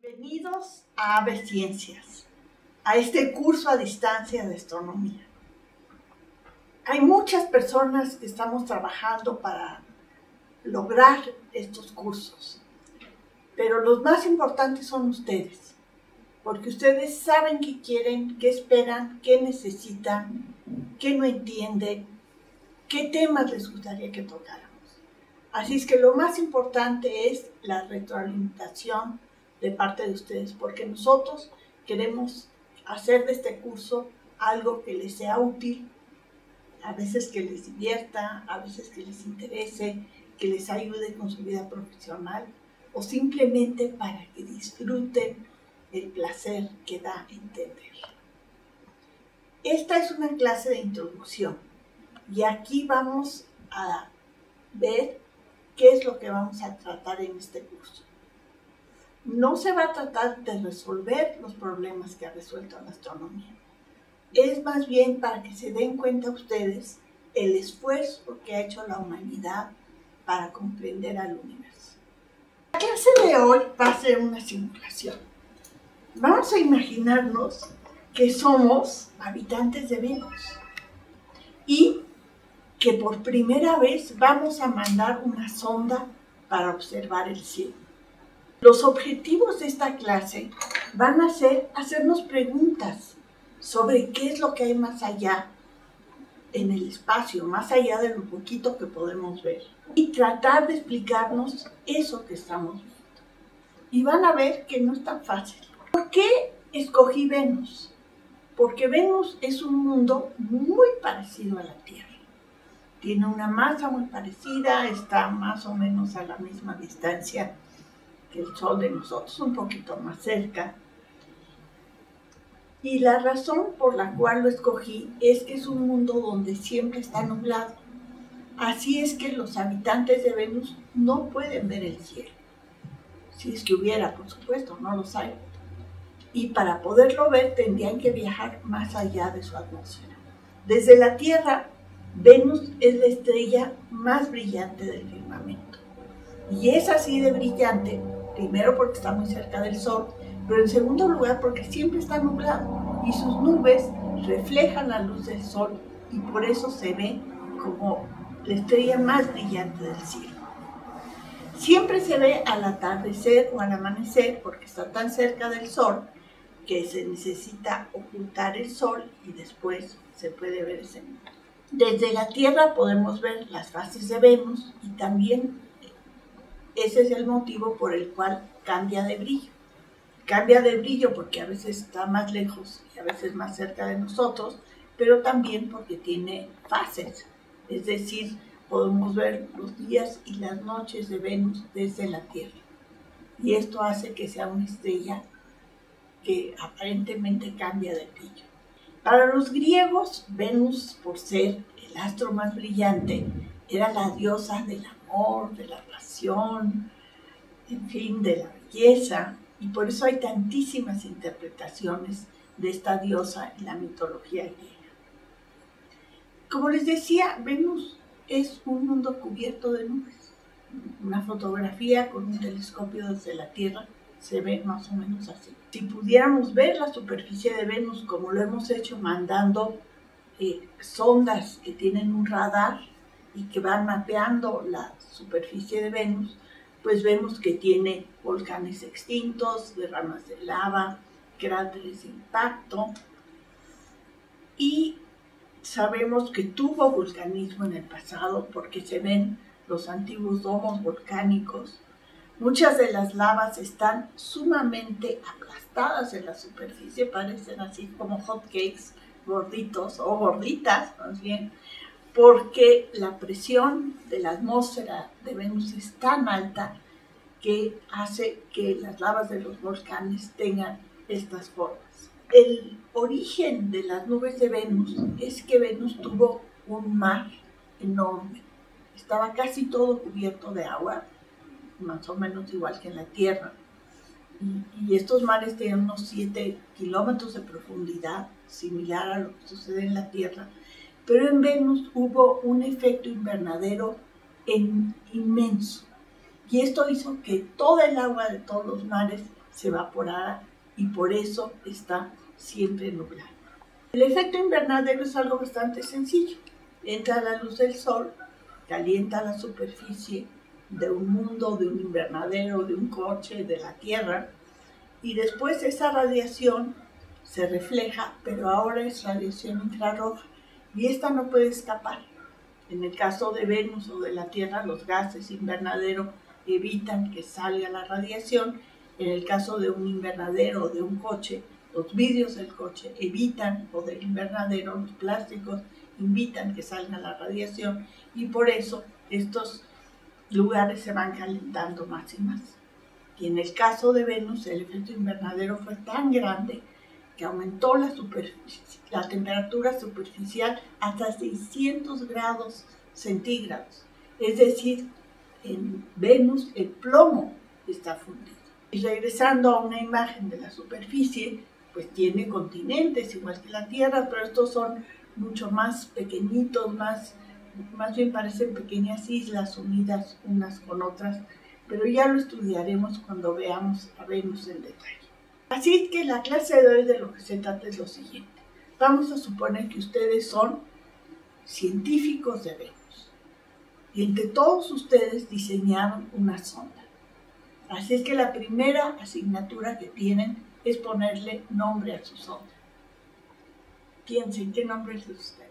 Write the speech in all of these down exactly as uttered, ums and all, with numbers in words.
Bienvenidos a Ave Ciencias, a este curso a distancia de astronomía. Hay muchas personas que estamos trabajando para lograr estos cursos, pero los más importantes son ustedes, porque ustedes saben qué quieren, qué esperan, qué necesitan, qué no entienden, qué temas les gustaría que tocáramos. Así es que lo más importante es la retroalimentación de parte de ustedes, porque nosotros queremos hacer de este curso algo que les sea útil, a veces que les divierta, a veces que les interese, que les ayude con su vida profesional o simplemente para que disfruten el placer que da entender. Esta es una clase de introducción y aquí vamos a ver qué es lo que vamos a tratar en este curso. No se va a tratar de resolver los problemas que ha resuelto la astronomía. Es más bien para que se den cuenta ustedes el esfuerzo que ha hecho la humanidad para comprender al universo. La clase de hoy va a ser una simulación. Vamos a imaginarnos que somos habitantes de Venus y que por primera vez vamos a mandar una sonda para observar el cielo. Los objetivos de esta clase van a ser hacernos preguntas sobre qué es lo que hay más allá en el espacio, más allá de lo poquito que podemos ver, y tratar de explicarnos eso que estamos viendo. Y van a ver que no es tan fácil. ¿Por qué escogí Venus? Porque Venus es un mundo muy parecido a la Tierra. Tiene una masa muy parecida, está más o menos a la misma distancia que el Sol de nosotros, un poquito más cerca. Y la razón por la cual lo escogí es que es un mundo donde siempre está nublado. Así es que los habitantes de Venus no pueden ver el cielo. Si es que hubiera, por supuesto, no los hay. Y para poderlo ver tendrían que viajar más allá de su atmósfera. Desde la Tierra, Venus es la estrella más brillante del firmamento. Y es así de brillante, primero porque está muy cerca del Sol, pero en segundo lugar porque siempre está nublado y sus nubes reflejan la luz del Sol y por eso se ve como la estrella más brillante del cielo. Siempre se ve al atardecer o al amanecer porque está tan cerca del Sol que se necesita ocultar el Sol y después se puede ver ese mundo. Desde la Tierra podemos ver las fases de Venus y también ese es el motivo por el cual cambia de brillo. Cambia de brillo porque a veces está más lejos y a veces más cerca de nosotros, pero también porque tiene fases. Es decir, podemos ver los días y las noches de Venus desde la Tierra. Y esto hace que sea una estrella que aparentemente cambia de brillo. Para los griegos, Venus, por ser el astro más brillante, era la diosa del amor, de la pasión, en fin, de la belleza, y por eso hay tantísimas interpretaciones de esta diosa en la mitología griega. Como les decía, Venus es un mundo cubierto de nubes. Una fotografía con un telescopio desde la Tierra se ve más o menos así. Si pudiéramos ver la superficie de Venus como lo hemos hecho mandando eh, sondas que tienen un radar y que van mapeando la superficie de Venus, pues vemos que tiene volcanes extintos, derramas de lava, cráteres de impacto, y sabemos que tuvo volcanismo en el pasado porque se ven los antiguos domos volcánicos. Muchas de las lavas están sumamente aplastadas en la superficie, parecen así como hot cakes gorditos o gorditas más bien, porque la presión de la atmósfera de Venus es tan alta que hace que las lavas de los volcanes tengan estas formas. El origen de las nubes de Venus es que Venus tuvo un mar enorme. Estaba casi todo cubierto de agua, más o menos igual que en la Tierra. Y, y estos mares tienen unos siete kilómetros de profundidad, similar a lo que sucede en la Tierra. Pero en Venus hubo un efecto invernadero en, inmenso. Y esto hizo que toda el agua de todos los mares se evaporara y por eso está siempre nublado. El efecto invernadero es algo bastante sencillo. Entra la luz del sol, calienta la superficie de un mundo, de un invernadero, de un coche, de la Tierra, y después esa radiación se refleja, pero ahora es radiación infrarroja y esta no puede escapar. En el caso de Venus o de la Tierra, los gases invernadero evitan que salga la radiación. En el caso de un invernadero o de un coche, los vidrios del coche evitan, o del invernadero, los plásticos invitan que salga la radiación y por eso estos lugares se van calentando más y más. Y en el caso de Venus, el efecto invernadero fue tan grande que aumentó la, la temperatura superficial hasta seiscientos grados centígrados. Es decir, en Venus el plomo está fundido. Y regresando a una imagen de la superficie, pues tiene continentes igual que la Tierra, pero estos son mucho más pequeñitos, más, más bien parecen pequeñas islas unidas unas con otras, pero ya lo estudiaremos cuando veamos a Venus en detalle. Así que la clase de hoy de lo que se trata es lo siguiente. Vamos a suponer que ustedes son científicos de Venus y entre todos ustedes diseñaron una sonda. Así es que la primera asignatura que tienen es ponerle nombre a su sonda. Piensen, ¿qué nombre les gustaría?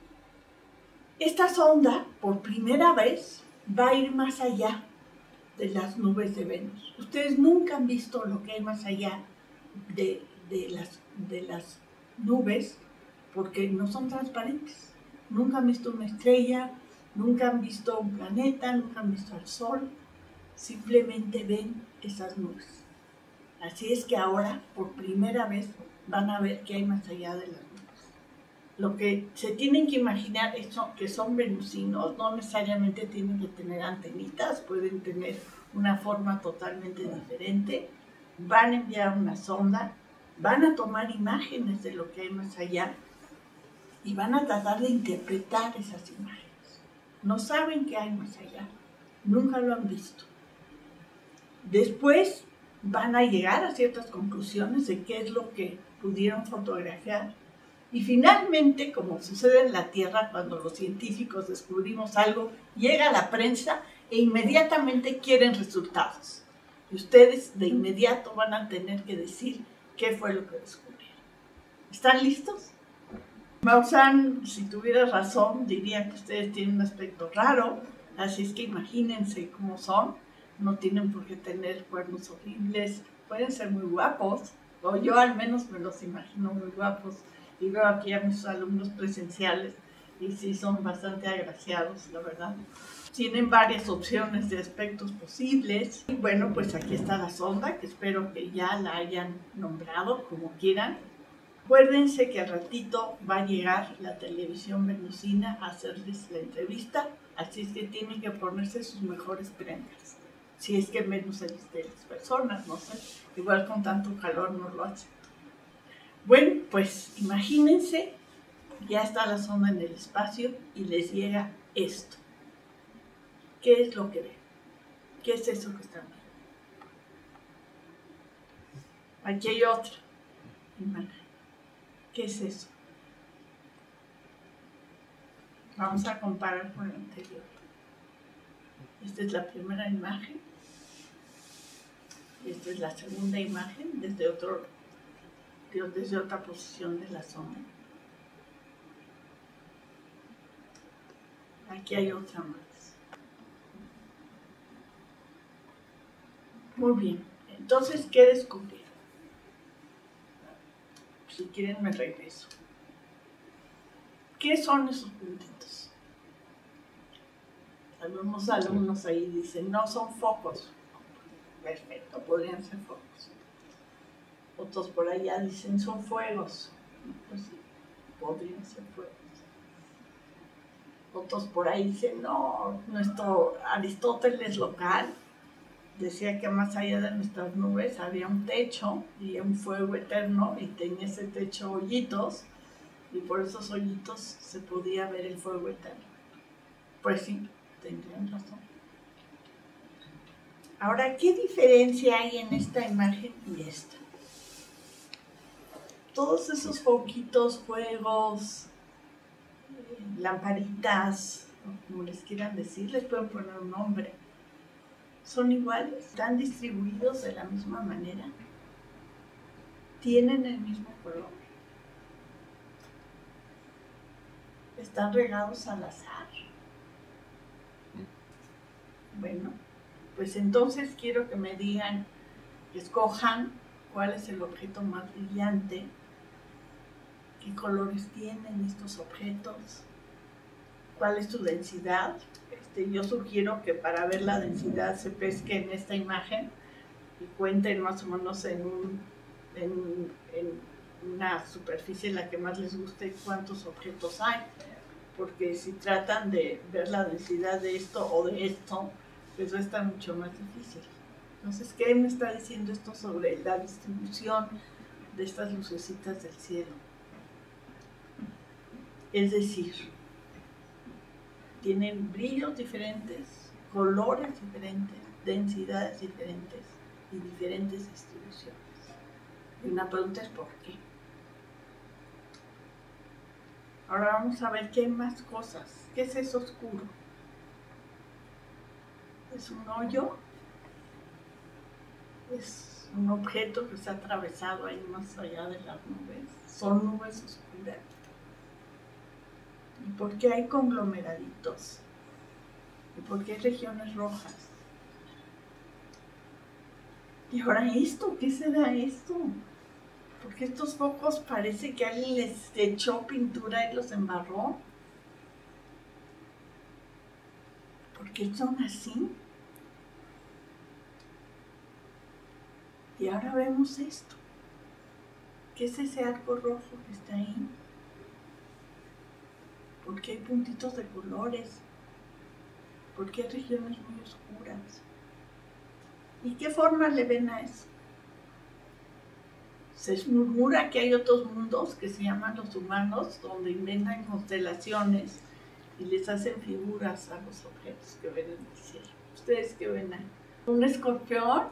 Esta sonda, por primera vez, va a ir más allá de las nubes de Venus. Ustedes nunca han visto lo que hay más allá de, de, las, de las nubes porque no son transparentes. Nunca han visto una estrella, nunca han visto un planeta, nunca han visto el sol. Simplemente ven esas nubes. Así es que ahora, por primera vez, van a ver qué hay más allá de las nubes. Lo que se tienen que imaginar es que son venusinos, no necesariamente tienen que tener antenitas, pueden tener una forma totalmente diferente. Van a enviar una sonda, van a tomar imágenes de lo que hay más allá y van a tratar de interpretar esas imágenes. No saben qué hay más allá, nunca lo han visto. Después van a llegar a ciertas conclusiones de qué es lo que pudieron fotografiar. Y finalmente, como sucede en la Tierra cuando los científicos descubrimos algo, llega la prensa e inmediatamente quieren resultados. Y ustedes de inmediato van a tener que decir qué fue lo que descubrieron. ¿Están listos? Maussan, si tuviera razón, diría que ustedes tienen un aspecto raro, así es que imagínense cómo son. No tienen por qué tener cuernos horribles, pueden ser muy guapos, o yo al menos me los imagino muy guapos. Y veo aquí a mis alumnos presenciales y sí son bastante agraciados, la verdad. Tienen varias opciones de aspectos posibles. Y bueno, pues aquí está la sonda, que espero que ya la hayan nombrado como quieran. Acuérdense que al ratito va a llegar la televisión venusina a hacerles la entrevista, así es que tienen que ponerse sus mejores prendas. Si es que en Venus hay las personas, no sé, igual con tanto calor no lo hacen. Bueno, pues imagínense, ya está la sonda en el espacio y les llega esto. ¿Qué es lo que ven? ¿Qué es eso que están viendo? Aquí hay otra imagen. ¿Qué es eso? Vamos a comparar con la anterior. Esta es la primera imagen. Esta es la segunda imagen desde, otro, desde otra posición de la sonda. Aquí hay otra más. Muy bien. Entonces, ¿qué descubrieron? Si quieren me regreso. ¿Qué son esos puntitos? Algunos alumnos ahí dicen, no son focos. Perfecto, podrían ser focos. Otros por allá dicen, son fuegos. Pues sí, podrían ser fuegos. Otros por ahí dicen, no, nuestro Aristóteles local decía que más allá de nuestras nubes había un techo y un fuego eterno y tenía ese techo hoyitos y por esos hoyitos se podía ver el fuego eterno. Pues sí, tendrían razón. Ahora, ¿qué diferencia hay en esta imagen y esta? Todos esos foquitos, fuegos, lamparitas, como les quieran decir, les pueden poner un nombre. ¿Son iguales? ¿Están distribuidos de la misma manera? ¿Tienen el mismo color? ¿Están regados al azar? Bueno, pues entonces quiero que me digan, que escojan cuál es el objeto más brillante, qué colores tienen estos objetos, cuál es su densidad. Este, yo sugiero que para ver la densidad se pesque en esta imagen y cuenten más o menos en, un, en, en una superficie en la que más les guste cuántos objetos hay, porque si tratan de ver la densidad de esto o de esto, pues va a estar mucho más difícil. Entonces, ¿qué me está diciendo esto sobre la distribución de estas lucecitas del cielo? Es decir, tienen brillos diferentes, colores diferentes, densidades diferentes y diferentes distribuciones. Y una pregunta es ¿por qué? Ahora vamos a ver qué hay más cosas. ¿Qué es eso oscuro? ¿Es un hoyo? ¿Es un objeto que está atravesado ahí más allá de las nubes? ¿Son nubes oscuras? ¿Y por qué hay conglomeraditos? ¿Y por qué hay regiones rojas? Y ahora esto, ¿qué será esto? Porque estos focos parece que alguien les echó pintura y los embarró. ¿Por qué son así? Y ahora vemos esto. ¿Qué es ese arco rojo que está ahí? ¿Por qué hay puntitos de colores? ¿Por qué hay regiones muy oscuras? ¿Y qué forma le ven a eso? Se murmura que hay otros mundos que se llaman los humanos, donde inventan constelaciones y les hacen figuras a los objetos que ven en el cielo. ¿Ustedes qué ven ahí? ¿Un escorpión?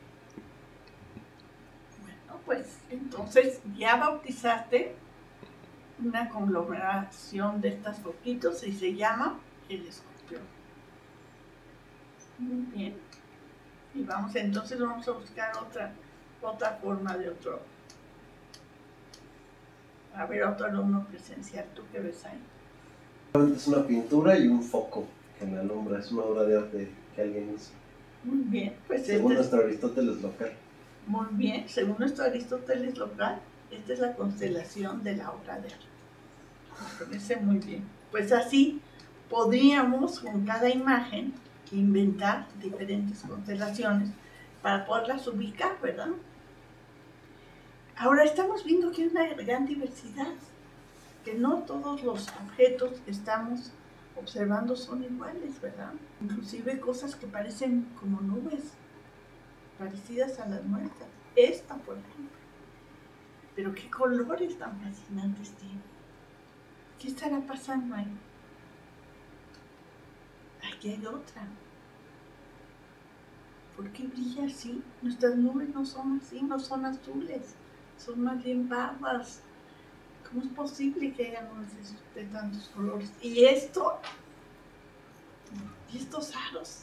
Bueno, pues entonces ya bautizaste una conglomeración de estos foquitos y se llama el escorpión. Muy bien. Y vamos, entonces vamos a buscar otra, otra forma de otro. A ver, otro alumno presencial. ¿Tú qué ves ahí? Es una pintura y un foco que me alumbra. Es una obra de arte que alguien hizo. Muy bien. Pues según este nuestro es, Aristóteles local. Muy bien. Según nuestro Aristóteles local, esta es la constelación de la obra de arte. Me parece muy bien. Pues así podríamos con cada imagen inventar diferentes constelaciones para poderlas ubicar, ¿verdad? Ahora estamos viendo que hay una gran diversidad, que no todos los objetos que estamos observando son iguales, ¿verdad? Inclusive cosas que parecen como nubes, parecidas a las nuestras. Esta, por ejemplo. Pero qué colores tan fascinantes tiene. ¿Qué estará pasando ahí? Aquí hay otra. ¿Por qué brilla así? Nuestras nubes no son así, no son azules, son más bien pardas. ¿Cómo es posible que haya nubes de tantos colores? ¿Y esto? ¿Y estos aros?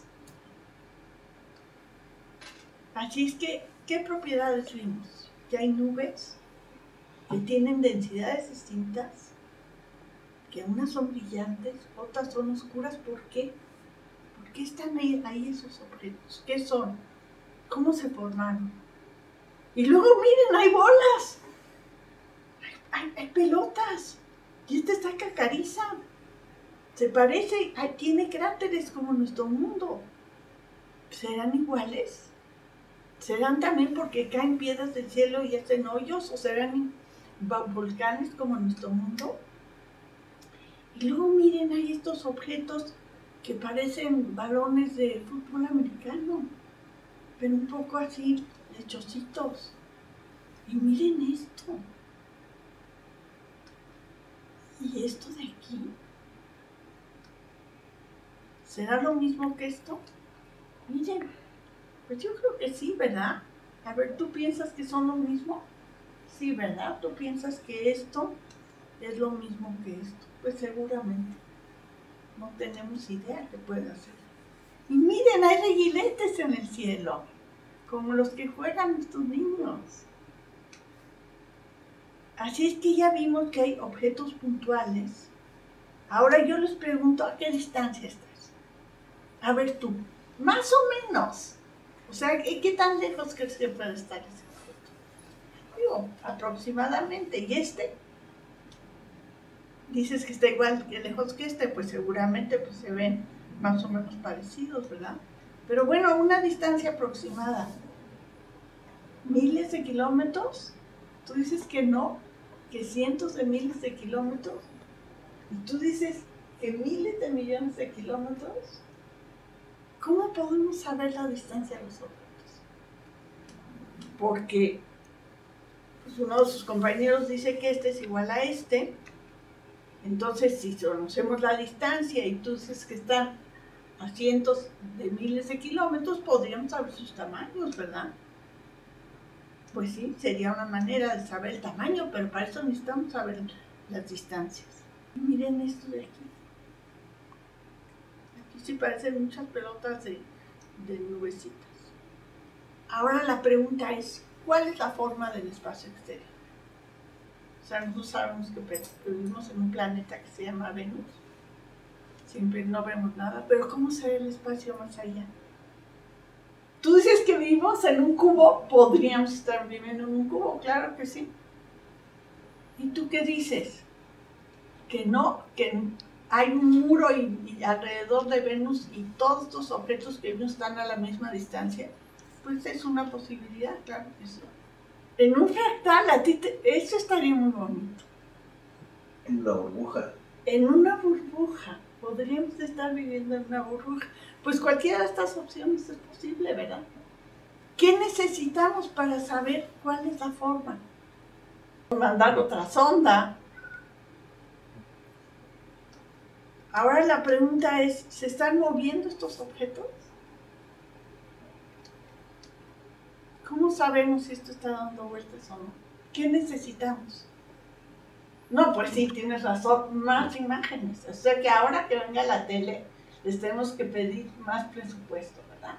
Así es que, ¿qué propiedades vimos? Que hay nubes que tienen densidades distintas, que unas son brillantes, otras son oscuras. ¿Por qué? ¿Por qué están ahí, ahí esos objetos? ¿Qué son? ¿Cómo se formaron? Y luego miren, hay bolas, hay, hay, hay pelotas, y esta está cacariza. Se parece, hay, tiene cráteres como nuestro mundo. ¿Serán iguales? ¿Serán también porque caen piedras del cielo y hacen hoyos? ¿O serán volcanes como nuestro mundo? Y luego miren, hay estos objetos que parecen balones de fútbol americano, pero un poco así, lechositos. Y miren esto. ¿Y esto de aquí? ¿Será lo mismo que esto? Miren, Pues yo creo que sí, ¿verdad? A ver, ¿tú piensas que son lo mismo? Sí, ¿verdad? ¿Tú piensas que esto es lo mismo que esto? Pues seguramente. No tenemos idea que pueda ser. Y miren, hay reguiletes en el cielo, como los que juegan estos niños. Así es que ya vimos que hay objetos puntuales. Ahora yo les pregunto, ¿a qué distancia estás? A ver tú, más o menos. O sea, ¿qué tan lejos crees que puede estar ese objeto? Digo, aproximadamente. ¿Y este? Dices que está igual que lejos que este, pues seguramente pues, se ven más o menos parecidos, ¿verdad? Pero bueno, una distancia aproximada. ¿Miles de kilómetros? Tú dices que no, que cientos de miles de kilómetros. Y tú dices que miles de millones de kilómetros. ¿Cómo podemos saber la distancia de los objetos? Porque pues, uno de sus compañeros dice que este es igual a este. Entonces, si conocemos la distancia y tú dices que están a cientos de miles de kilómetros, podríamos saber sus tamaños, ¿verdad? Pues sí, sería una manera de saber el tamaño, pero para eso necesitamos saber las distancias. Y miren esto de aquí. Aquí sí parecen muchas pelotas de, de nubecitas. Ahora la pregunta es, ¿cuál es la forma del espacio exterior? O sea, nosotros sabemos que vivimos en un planeta que se llama Venus. Siempre no vemos nada, pero ¿cómo se ve el espacio más allá? Tú dices que vivimos en un cubo, podríamos estar viviendo en un cubo, claro que sí. ¿Y tú qué dices? Que no, que hay un muro y, y alrededor de Venus y todos estos objetos que no están a la misma distancia. Pues es una posibilidad, claro que sí. En un fractal, a ti te, eso estaría muy bonito. En una burbuja. En una burbuja. Podríamos estar viviendo en una burbuja. Pues cualquiera de estas opciones es posible, ¿verdad? ¿Qué necesitamos para saber cuál es la forma? Mandar otra sonda. Ahora la pregunta es, ¿se están moviendo estos objetos? ¿Cómo sabemos si esto está dando vueltas o no? ¿Qué necesitamos? No, pues sí, tienes razón, más imágenes. O sea que ahora que venga la tele, les tenemos que pedir más presupuesto, ¿verdad?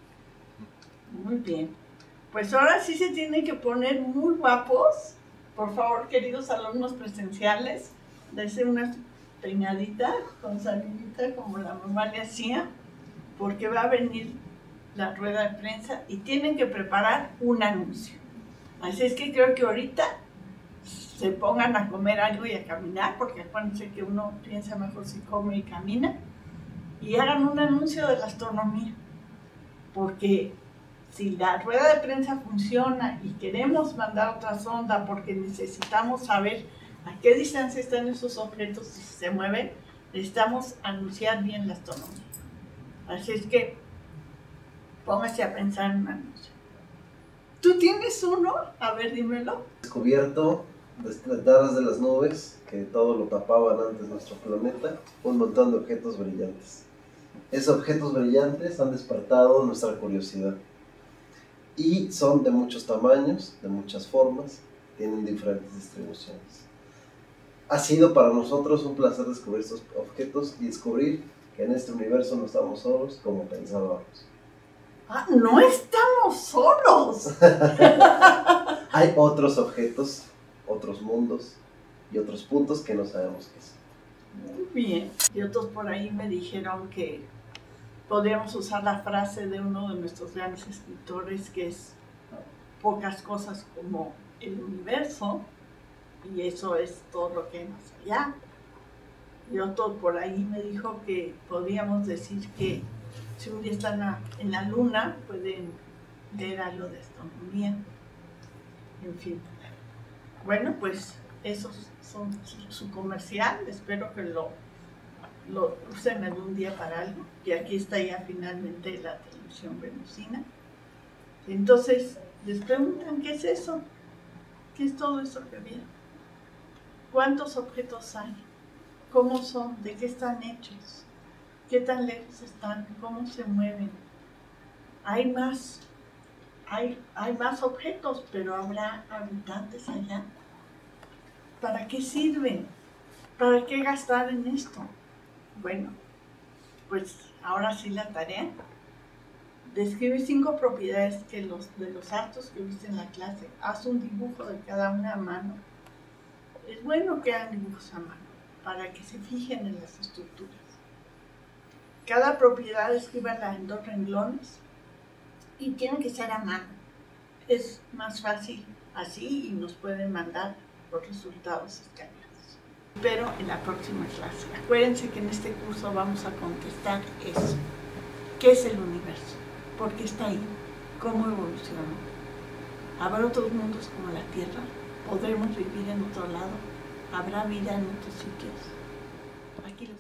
Muy bien. Pues ahora sí se tienen que poner muy guapos. Por favor, queridos alumnos presenciales, dense una peinadita con salivita como la mamá le hacía, porque va a venir la rueda de prensa y tienen que preparar un anuncio. Así es que creo que ahorita se pongan a comer algo y a caminar, porque acuérdense que uno piensa mejor si come y camina, y hagan un anuncio de la astronomía, porque si la rueda de prensa funciona y queremos mandar otra sonda porque necesitamos saber a qué distancia están esos objetos y si se mueven, necesitamos anunciar bien la astronomía. Así es que póngase a pensar en un anuncio. ¿Tú tienes uno? A ver, dímelo. Descubierto detrás de las nubes, que todo lo tapaban antes nuestro planeta, un montón de objetos brillantes. Esos objetos brillantes han despertado nuestra curiosidad. Y son de muchos tamaños, de muchas formas, tienen diferentes distribuciones. Ha sido para nosotros un placer descubrir estos objetos y descubrir que en este universo no estamos solos como pensábamos. Ah, no estamos solos. Hay otros objetos, otros mundos y otros puntos que no sabemos qué son. Muy bien. Y otros por ahí me dijeron que podríamos usar la frase de uno de nuestros grandes escritores, que es pocas cosas como el universo, y eso es todo lo que hay más allá. Y otro por ahí me dijo que podríamos decir que si un día están en la luna, pueden ver algo de astronomía. En fin. Bueno, pues esos son su comercial. Espero que lo, lo usen algún día para algo. Y aquí está ya finalmente la televisión venusina. Entonces, les preguntan, ¿qué es eso? ¿Qué es todo eso que vieron? ¿Cuántos objetos hay? ¿Cómo son? ¿De qué están hechos? ¿Qué tan lejos están? ¿Cómo se mueven? hay más, hay, hay más objetos, pero habrá habitantes allá. ¿Para qué sirven? ¿Para qué gastar en esto? Bueno, pues ahora sí la tarea. Describe cinco propiedades que los, de los actos que viste en la clase. Haz un dibujo de cada una a mano. Es bueno que hagan dibujos a mano para que se fijen en las estructuras. Cada propiedad escríbanla en dos renglones y tiene que ser a mano. Es más fácil así y nos pueden mandar los resultados escaneados. Pero en la próxima clase. Acuérdense que en este curso vamos a contestar eso. ¿Qué es el universo? ¿Por qué está ahí? ¿Cómo evolucionó? ¿Habrá otros mundos como la Tierra? ¿Podremos vivir en otro lado? ¿Habrá vida en otros sitios? Aquí